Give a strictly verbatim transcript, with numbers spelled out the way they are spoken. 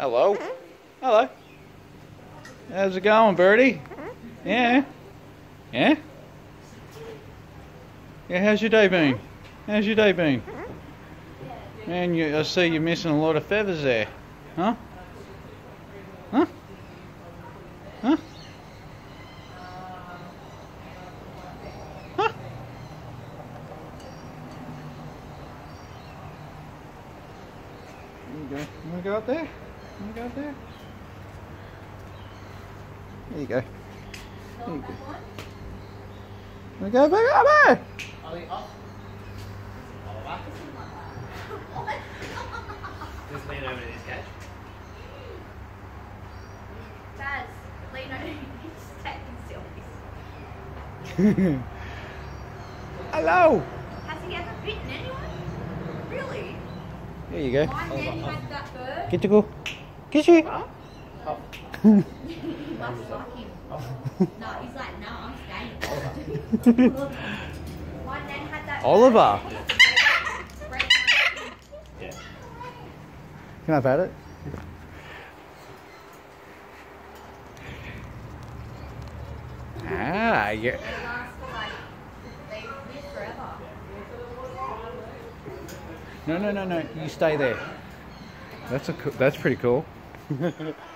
Hello. Hello. How's it going, birdie? Yeah. Yeah? Yeah, how's your day been? How's your day been? Man, you, I see you're missing a lot of feathers there. Huh? Huh? Huh? Huh? There you go. You wanna go up there? You wanna go up there? There you go. There you go. Wanna go back up there? Just lean over to this catch. Dad, lean over. He's taking selfies. Hello. Has he ever bitten anyone? Really? There you go. My nan had that bird. Get to go. Get you. He must like him. No, he's like, no, I'm staying. My nan had that Oliver. bird. Yeah. Can I pat it? Ah, yeah. They last for like, they live forever. No, no, no, no. You stay there. That's a. co- That's pretty cool.